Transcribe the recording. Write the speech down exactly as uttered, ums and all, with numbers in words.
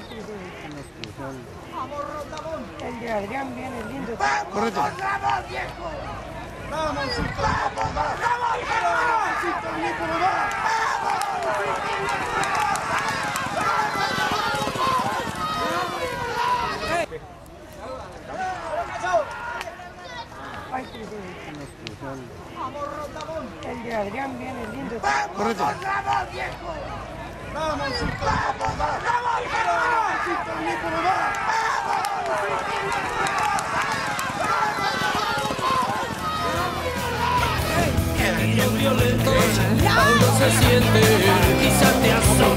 ¡Vamos, Rondamón! El de Adrián viene lindo. Correcto. ¡Vamos, viejo! ¡Vamos, Cito! ¡Vamos, vamos, viejo! ¡Cito, viejo, mamá! ¡Vamos, Rondamón! El de Adrián viene lindo. Correcto. ¡Vamos, viejo! ¡Vamos, Cito! ¡Vamos, vamos, viejo! ¡Cito, viejo, mamá! Violentos, cuando se siente, quizás te asoma.